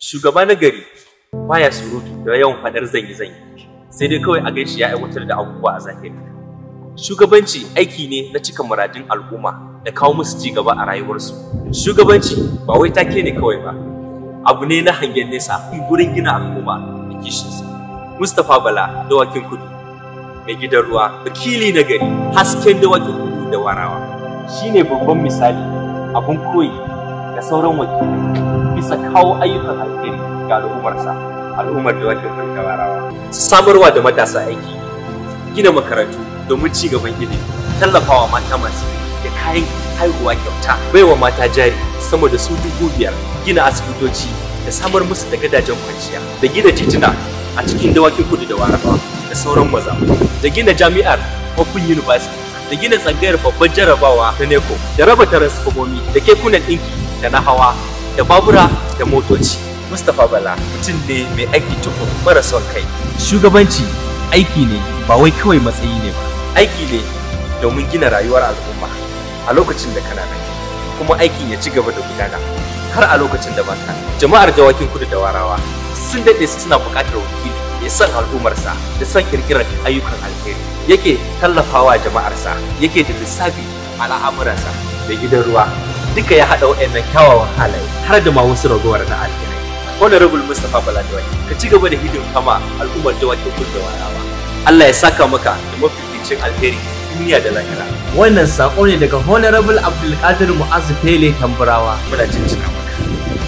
Shugaba na gari baya surutu da yawan fadar zanyi-zanyi, sai dai kawai a ganshi ya aiwatar da abubuwa a zahiri. Shugabanci aiki ne na cika muradin al'umma da kawo musu ci gaba a rayuwarsu. Shugabanci ba wai take ne kawai ba, abu ne na hangen nesa gurin gina al'umma da kishinsu. Mustapha Bala, Dawakin Kudu, mai gidan ruwa, wakili na gari, hasken Dawakin Kudu da Warawa. Shine babban misali, abun koyi da sauran wakilai bisa kawo ayyukan alheri ga al'ummarsa, al'ummar Dawakin Kudu da Warawa. Samarwa da matasa aiki, gina makarantu domin ci gaban ilimi, tallafawa mata masu da kayan haihuwa kyauta, baiwa mata jari sama da su 5,000, gina asibitoci da samar musu da gadajen kwanciya, da gina tituna a cikin Dawakin Kudu da Warawa da sauran mazaɓu, da gina jami'ar Open University, da gina tsangayar babbar jarabawa ta NECO, da raba transfomomi da kekunan ɗinki da na hawa da babura da motoci. Mustapha Bala mutum ne mai aiki tukuru mara son kai. Shugabanci aiki ne ba wai kawai matsayi ne ba, aiki ne domin gina rayuwar al'umma a lokacin da kana nan, kuma aikin ya ci gaba da gudana har a lokacin da baka. Jama'ar Dawakin Kudu da Warawa sun daɗe suna buƙatar wakili ya san al'ummarsa da son ƙirƙirar ayyukan alheri, yake tallafawa jama'arsa, yake da lissafi a al'amuransa da gidan ruwa, duka ya haɗa waɗannan kyawawan halaye har da ma wasu ragowar na alherai. Honorable Mustapha Bala Dawaki, ka ci gaba da hidimta al'ummar Dawakin Kudu da Warawa. Allah ya saka maka da mafificin alheri duniya da lahira. Wannan sako ne daga Honorable Abdulkadir Mu'azzu Pele Tamburawa. Muna jinjina maka.